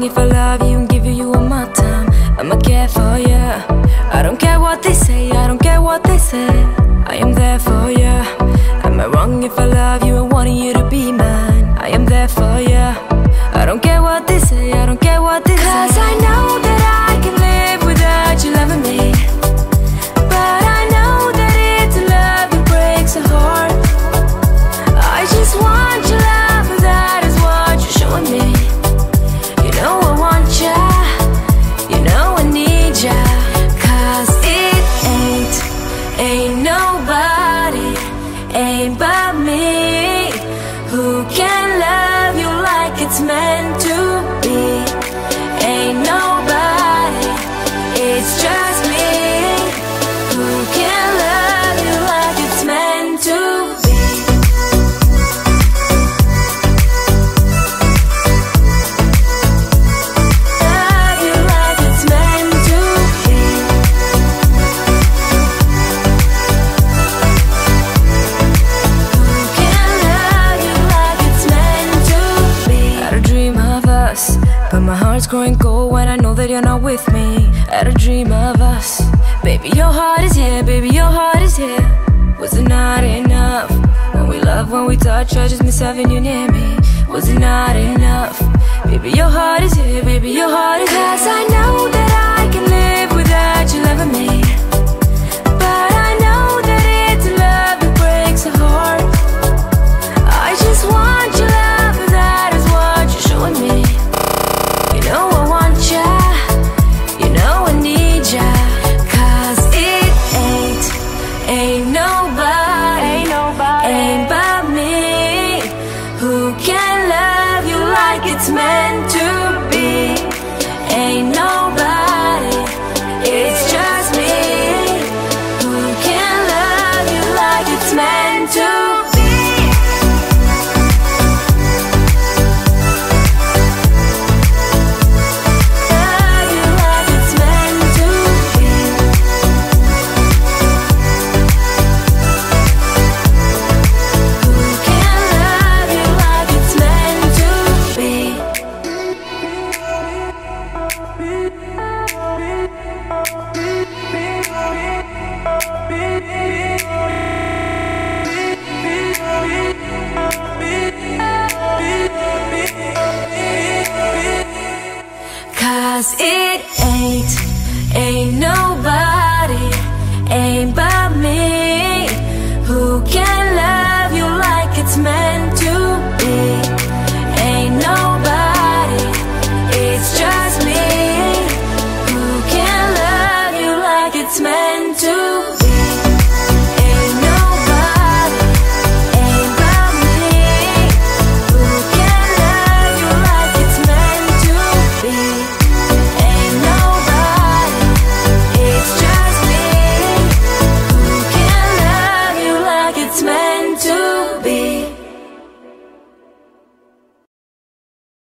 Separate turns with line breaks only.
wrong if I love you and give you all my time. I'ma care for you. I don't care what they say, I don't care what they say. I am there for you. Am I wrong if I love you and wanting you to be mine? I am there for you. I don't care what they say, I don't care what they say. 'Cause I know that I can live without you loving me. But I know that it's a love that breaks a heart. I just want your love, and that is what you're showing me. You know I want ya, you know I need ya. 'Cause it ain't nobody, ain't but me, who can love you like it's meant to be. Ain't nobody, it's just me, who can love you like it's meant to be. Love you like it's meant to be. Who can love you like it's meant to be. Had a dream of us, but my heart's growing cold when I know that you're not with me. Had a dream of us, baby your heart is here, baby your heart is here. Was it not enough? When we love, when we touch, I just miss having you near me. Was it not enough? Baby your heart is here, baby your heart is here. 'Cause I know that I can live without you loving me. But I know that it's a love that breaks a heart. I just want your love, and that is what you're showing me. You know I want ya, you know I need ya. 'Cause it ain't nobody, ain't but me, who can love you like it's meant to be. Ain't nobody, it's just me, who can love you like it's meant to be. Love you like it's meant to be. Who can love you like it's meant to be. 'Cause it ain't nobody, ain't but